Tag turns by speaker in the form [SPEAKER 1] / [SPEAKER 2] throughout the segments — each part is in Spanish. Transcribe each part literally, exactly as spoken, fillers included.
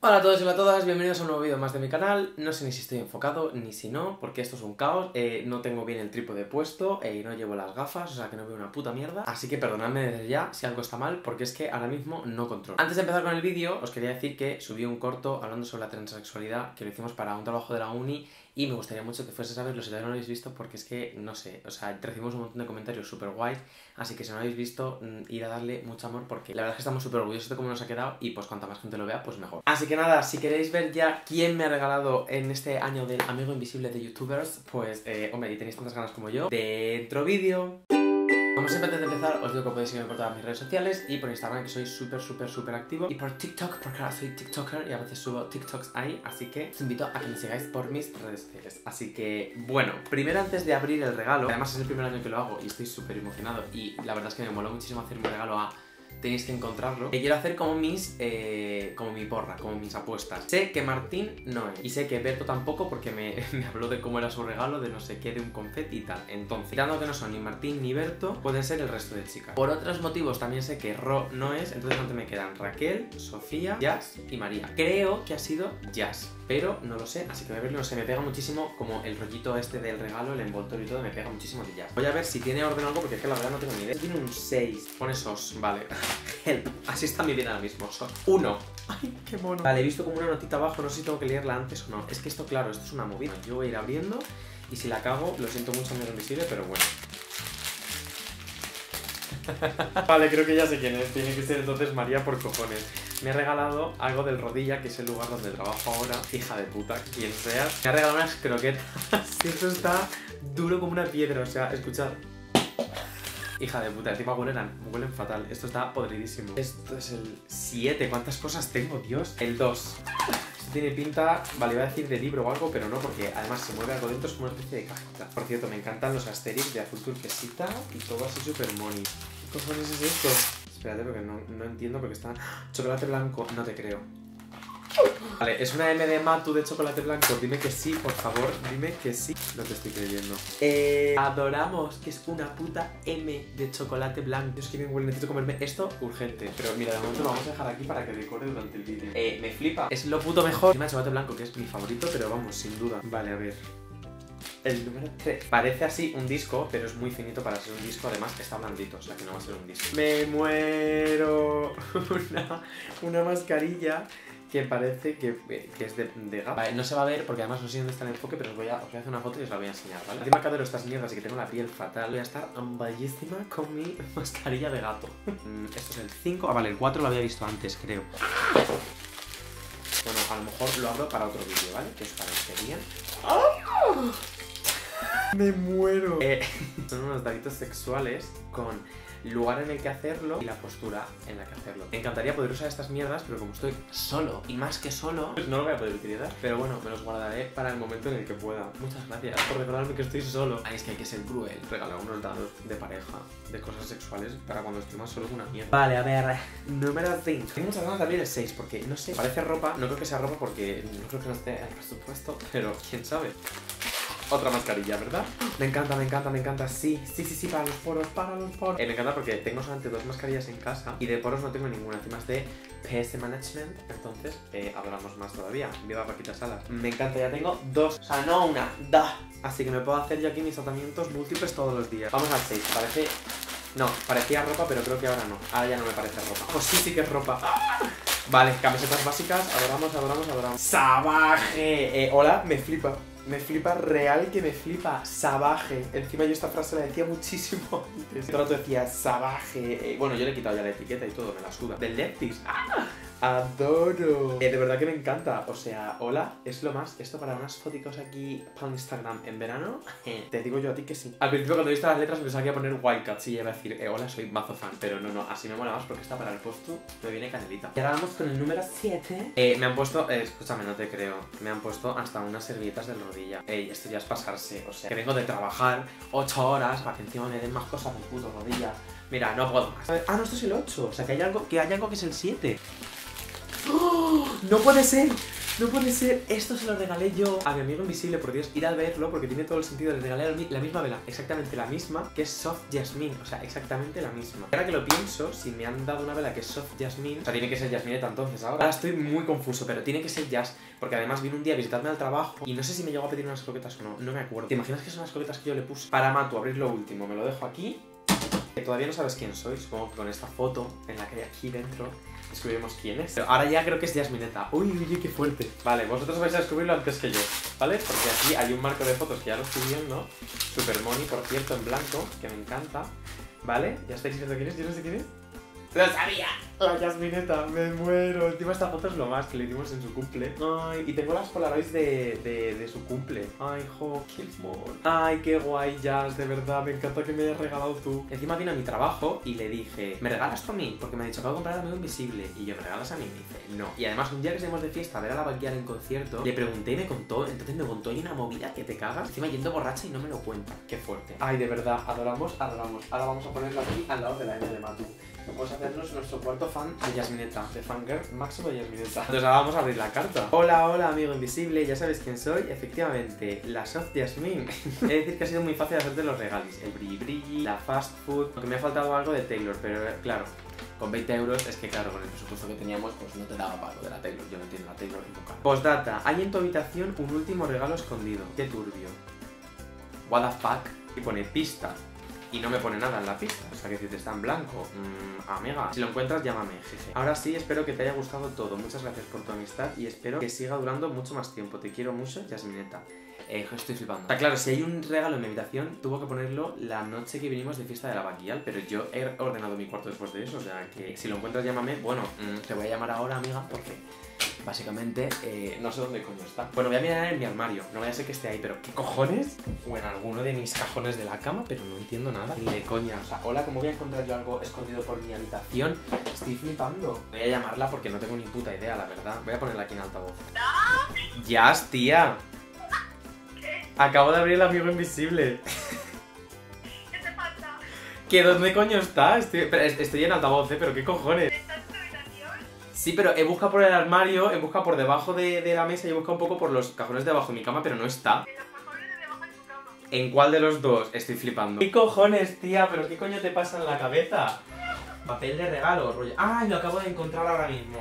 [SPEAKER 1] Hola a todos y hola a todas, bienvenidos a un nuevo vídeo más de mi canal. No sé ni si estoy enfocado ni si no, porque esto es un caos. eh, No tengo bien el trípode puesto eh, y no llevo las gafas, o sea que no veo una puta mierda. Así que perdonadme desde ya si algo está mal, porque es que ahora mismo no controlo. Antes de empezar con el vídeo, os quería decir que subí un corto hablando sobre la transexualidad, que lo hicimos para un trabajo de la uni. Y me gustaría mucho que fuese a verlo si todavía no lo habéis visto, porque es que, no sé, o sea, recibimos un montón de comentarios súper guays. Así que si no lo habéis visto, ir a darle mucho amor, porque la verdad es que estamos súper orgullosos de cómo nos ha quedado. Y pues cuanta más gente lo vea, pues mejor. Así que nada, si queréis ver ya quién me ha regalado en este año del amigo invisible de youtubers, pues, eh, hombre, y tenéis tantas ganas como yo, dentro vídeo. Como siempre, antes de empezar, os digo que podéis seguirme por todas mis redes sociales y por Instagram, que soy súper, súper, súper activo, y por TikTok, porque ahora soy TikToker y a veces subo TikToks ahí, así que os invito a que me sigáis por mis redes sociales. Así que, bueno, primero antes de abrir el regalo, además es el primer año que lo hago y estoy súper emocionado y la verdad es que me moló muchísimo hacer un regalo a... Tenéis que encontrarlo. Que quiero hacer como mis, eh, como mi porra, como mis apuestas. Sé que Martín no es. Y sé que Berto tampoco, porque me, me habló de cómo era su regalo, de no sé qué, de un confeti y tal. Entonces, dando que no son ni Martín ni Berto, pueden ser el resto de chicas. Por otros motivos también sé que Ro no es. Entonces antes me quedan Raquel, Sofía, Jazz y María. Creo que ha sido Jazz, pero no lo sé, así que voy a verlo. No sé, me pega muchísimo como el rollito este del regalo, el envoltorio y todo, me pega muchísimo de Jazz. Voy a ver si tiene orden o algo, porque es que la verdad no tengo ni idea. Tiene un seis. Pone sos, vale. Help. Así está mi vida ahora mismo. Son uno. Ay, qué mono. Vale, he visto como una notita abajo, no sé si tengo que leerla antes o no. Es que esto, claro, esto es una movida. Yo voy a ir abriendo y si la cago, lo siento mucho, amigo invisible, pero bueno. Vale, creo que ya sé quién es. Tiene que ser entonces María por cojones. Me ha regalado algo del Rodilla, que es el lugar donde trabajo ahora. Hija de puta, quien sea. Me ha regalado unas croquetas. Esto está duro como una piedra, o sea, escuchad. Hija de puta, encima huelen, huelen fatal. Esto está podridísimo. Esto es el siete. ¿Cuántas cosas tengo, Dios? El dos. Esto tiene pinta, vale, iba a decir de libro o algo, pero no, porque además se mueve algo dentro, es como una especie de cajita. Por cierto, me encantan los Asterix de azul turquesita y todo así súper money. ¿Qué cojones es esto? Espérate, porque no, no entiendo, porque está... Chocolate blanco, no te creo. Vale, es una M de Matu de chocolate blanco. Dime que sí, por favor, dime que sí. No te estoy creyendo. Eh, adoramos, que es una puta M de chocolate blanco. Dios, que bien huele, necesito comerme esto urgente. Pero mira, de momento lo vamos a dejar aquí para que decore durante el vídeo. Eh, me flipa. Es lo puto mejor. Encima de chocolate blanco, que es mi favorito, pero vamos, sin duda. Vale, a ver. El número tres. Parece así un disco, pero es muy finito para ser un disco. Además, está blandito, o sea que no va a ser un disco. Me muero. Una, una mascarilla que parece que, que es de, de gato. Vale, no se va a ver porque además no sé dónde está el enfoque, pero os voy a, os voy a hacer una foto y os la voy a enseñar, ¿vale? Encima que adoro estas mierdas y que tengo la piel fatal, voy a estar bellísima con mi mascarilla de gato. Esto es el cinco. Ah, vale, el cuatro lo había visto antes, creo. Bueno, a lo mejor lo abro para otro vídeo, ¿vale? Que os parecería. ¡Oh! Me muero. Eh, son unos daditos sexuales con lugar en el que hacerlo y la postura en la que hacerlo. Me encantaría poder usar estas mierdas, pero como estoy solo y más que solo, pues no lo voy a poder utilizar. Pero bueno, me los guardaré para el momento en el que pueda. Muchas gracias por recordarme que estoy solo. Ay, es que hay que ser cruel. Regalar unos dados de pareja, de cosas sexuales, para cuando estoy más solo con una mierda. Vale, a ver, número cinco. Tengo muchas ganas de abrir el seis porque, no sé, parece ropa. No creo que sea ropa porque no creo que no esté el presupuesto, pero quién sabe. Otra mascarilla, ¿verdad? Me encanta, me encanta, me encanta. Sí, sí, sí, sí, para los poros, para los poros. Eh, me encanta porque tengo solamente dos mascarillas en casa y de poros no tengo ninguna. Encima es de P S Management, entonces eh, hablamos más todavía. Viva Paquita Salas. Me encanta, ya tengo dos. O sea, no una, dos. Así que me puedo hacer yo aquí mis tratamientos múltiples todos los días. Vamos al seis, parece... No, parecía ropa, pero creo que ahora no. Ahora ya no me parece ropa. Pues sí, sí que es ropa. ¡Ah! Vale, camisetas básicas. Adoramos, adoramos, adoramos. ¡Sabaje! Eh, hola, me flipa. Me flipa real que me flipa. Sabaje. Encima yo esta frase la decía muchísimo antes. Todo el rato decía sabaje. Eh, bueno, yo le he quitado ya la etiqueta y todo, me la suda. Del Leptis. ¡Ah! Adoro. Eh, de verdad que me encanta. O sea, hola, es lo más. Esto para unas fotos aquí para Instagram en verano. Eh, te digo yo a ti que sí. Al principio cuando he visto las letras pensaba que iba a poner Wildcats y iba a decir, eh, hola, soy mazo fan. Pero no, no, así me mola más porque está para el postu. Me viene canelita. Y ahora vamos con el número siete. Eh, me han puesto, eh, escúchame, no te creo. Me han puesto hasta unas servilletas del Rodilla. Ey, esto ya es pasarse. O sea, que vengo de trabajar ocho horas para que encima me den más cosas del puto Rodilla. Mira, no puedo más. Ah, no, esto es el ocho. O sea, que hay algo que, hay algo que es el siete. ¡Oh! ¡No puede ser! No puede ser, esto se lo regalé yo a mi amigo invisible, por Dios, ir a verlo porque tiene todo el sentido. Le regalé la misma vela, exactamente la misma, que es Soft Jasmine, o sea, exactamente la misma. Ahora que lo pienso, si me han dado una vela que es Soft Jasmine, o sea, tiene que ser Jasmineta entonces ahora. Ahora estoy muy confuso, pero tiene que ser Jazz, porque además vino un día a visitarme al trabajo y no sé si me llegó a pedir unas croquetas o no, no me acuerdo. ¿Te imaginas que son las croquetas que yo le puse? Para Matu, abrir lo último, me lo dejo aquí. Que todavía no sabes quién soy, supongo que con esta foto en la que hay aquí dentro descubrimos quién es. Pero ahora ya creo que es Jasmineta. Uy, uy, uy, qué fuerte. Vale, vosotros vais a descubrirlo antes que yo, ¿vale? Porque aquí hay un marco de fotos que ya lo estoy viendo. Super Money, por cierto, en blanco, que me encanta. ¿Vale? ¿Ya estáis viendo quién es? Yo no sé quién es. ¡Lo sabía! La Jasmineta, me muero. Encima esta foto es lo más que le dimos en su cumple. Ay, y tengo las polaroids de, de, de su cumple. Ay, jo, qué mono. Ay, qué guay, Jazz, de verdad, me encanta que me hayas regalado tú. Encima vino a mi trabajo y le dije, ¿me regalas tú a mí? Porque me ha dicho, acabo de comprar al amigo invisible. Y yo, ¿me regalas a mí? Y me dice, no. Y además, un día que salimos de fiesta a ver a la Banguial en concierto, le pregunté y me contó, entonces me contó y una movida que te cagas. Encima yendo borracha y no me lo cuenta. Qué fuerte. Ay, de verdad, adoramos, adoramos. Ahora vamos a ponerlo aquí al lado de la M de Matu. Vamos a hacernos nuestro cuarto fan de Jasmineta, de fangirl máximo de Jasmineta. Entonces ahora vamos a abrir la carta. Hola, hola amigo invisible, ya sabes quién soy. Efectivamente, la Soft Jasmine. He de decir que ha sido muy fácil hacerte los regalis. El brilli brilli, la fast food. Aunque me ha faltado algo de Taylor, pero claro, con veinte euros es que claro, con el presupuesto que teníamos pues no te daba pago de la Taylor. Yo no entiendo la Taylor en tu cara. Postdata, hay en tu habitación un último regalo escondido. Qué turbio. What the fuck. Y pone pista. Y no me pone nada en la pista, o sea que si te está en blanco, mmm, amiga, si lo encuentras llámame, jeje. Ahora sí, espero que te haya gustado todo, muchas gracias por tu amistad y espero que siga durando mucho más tiempo. Te quiero mucho, Jasmineta. Eh, estoy flipando. Está claro, si hay un regalo en mi habitación, tuvo que ponerlo la noche que vinimos de fiesta de la Banguial, pero yo he ordenado mi cuarto después de eso, o sea que si lo encuentras llámame. Bueno, mmm, te voy a llamar ahora, amiga, porque básicamente eh, no sé dónde coño está. Bueno, voy a mirar en mi armario, no vaya a ser que esté ahí, pero ¿qué cojones? O en alguno de mis cajones de la cama, pero no entiendo nada. Ni de coña, o sea, hola, ¿cómo voy a encontrar yo algo escondido por mi habitación? Estoy flipando. Voy a llamarla porque no tengo ni puta idea, la verdad. Voy a ponerla aquí en altavoz. ¡Yas, tía! Acabo de abrir el amigo invisible.
[SPEAKER 2] ¿Qué te falta?
[SPEAKER 1] ¿Qué dónde coño está? Estoy, estoy en altavoz, ¿eh? Pero ¿qué cojones?
[SPEAKER 2] ¿Estás en tu habitación?
[SPEAKER 1] Sí, pero he buscado por el armario, he buscado por debajo de, de la mesa y he buscado un poco por los cajones de debajo de mi cama, pero no está.
[SPEAKER 2] En los cajones de debajo de tu cama.
[SPEAKER 1] ¿En cuál de los dos? Estoy flipando. ¿Qué cojones, tía? ¿Pero qué coño te pasa en la cabeza? Papel de regalo, rollo. ¡Ay, lo acabo de encontrar ahora mismo!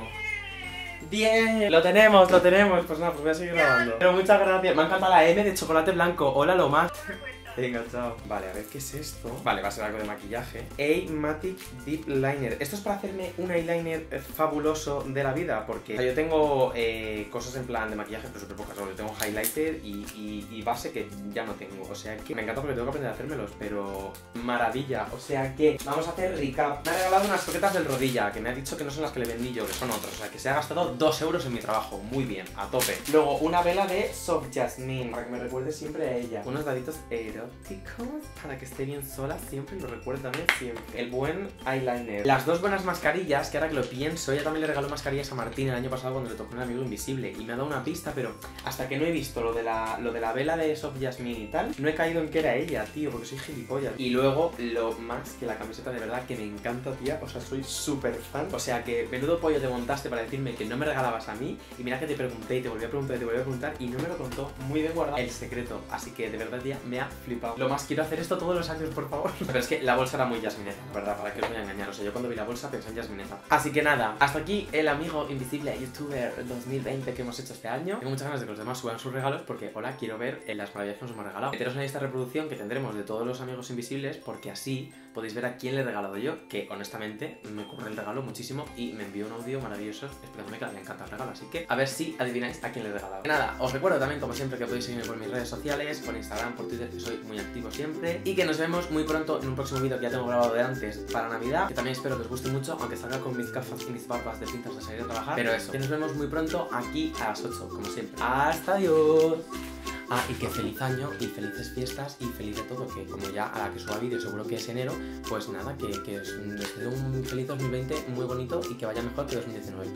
[SPEAKER 1] ¡Bien! Lo tenemos, lo tenemos. Pues nada, pues voy a seguir grabando. Pero muchas gracias. Me ha encantado la M de chocolate blanco. Hola, lo más. Venga, chao. Vale, a ver qué es esto. Vale, va a ser algo de maquillaje. A-Matic Deep Liner. Esto es para hacerme un eyeliner fabuloso de la vida. Porque o sea, yo tengo eh, cosas en plan de maquillaje, pero súper pocas. Yo tengo highlighter y, y, y base que ya no tengo. O sea que me encanta porque tengo que aprender a hacérmelos. Pero maravilla. O sea que vamos a hacer recap. Me ha regalado unas croquetas del Rodilla, que me ha dicho que no son las que le vendí yo, que son otras. O sea que se ha gastado dos euros en mi trabajo. Muy bien, a tope. Luego una vela de Soft Jasmine, para que me recuerde siempre a ella. Unos daditos eróticos para que esté bien sola siempre y lo recuerde también siempre. El buen eyeliner. Las dos buenas mascarillas, que ahora que lo pienso, ella también le regaló mascarillas a Martín el año pasado cuando le tocó un amigo invisible y me ha dado una pista, pero hasta que no he visto lo de la, lo de la vela de Soft Jasmine y tal, no he caído en que era ella, tío, porque soy gilipollas. Y luego lo más que la camiseta de verdad que me encanta, tía, o sea, soy súper fan. O sea que menudo pollo te montaste para decirme que no me regalabas a mí y mira que te pregunté y te volví a preguntar y te volví a preguntar y no me lo contó. Muy bien guardado el secreto, así que de verdad, tía, me ha flipado. Lo más quiero hacer esto todos los años, por favor. Pero es que la bolsa era muy Jasmineta, la verdad, para que os voy a engañar. O sea, yo cuando vi la bolsa pensé en Jasmineta. Así que nada, hasta aquí el amigo invisible youtuber dos mil veinte que hemos hecho este año. Tengo muchas ganas de que los demás suban sus regalos porque, hola, quiero ver en las maravillas que nos hemos regalado. Meteros en esta reproducción que tendremos de todos los amigos invisibles porque así podéis ver a quién le he regalado yo, que honestamente me ocurre el regalo muchísimo y me envió un audio maravilloso explicándome que le encanta el regalo. Así que a ver si adivináis a quién le he regalado. Nada, os recuerdo también, como siempre, que podéis seguirme por mis redes sociales, por Instagram, por Twitter, que soy muy activo siempre. Y que nos vemos muy pronto en un próximo vídeo que ya tengo grabado de antes para Navidad, que también espero que os guste mucho, aunque salga con mis gafas y mis barbas de pintas a salir a trabajar. Pero eso, que nos vemos muy pronto aquí a las ocho, como siempre. ¡Hasta adiós! Ah, y que feliz año y felices fiestas y feliz de todo, que como ya a la que suba vídeo seguro que es enero, pues nada, que, que os deseo un feliz dos mil veinte muy bonito y que vaya mejor que dos mil diecinueve.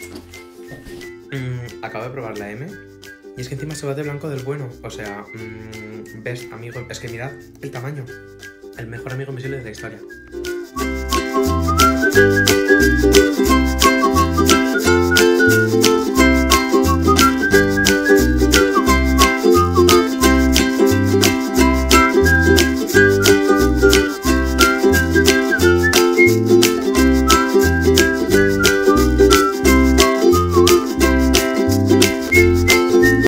[SPEAKER 1] Mm, acabo de probar la M y es que encima se va de blanco del bueno, o sea, mmm, ves, amigo, es que mirad el tamaño, el mejor amigo invisible de la historia. Adiós.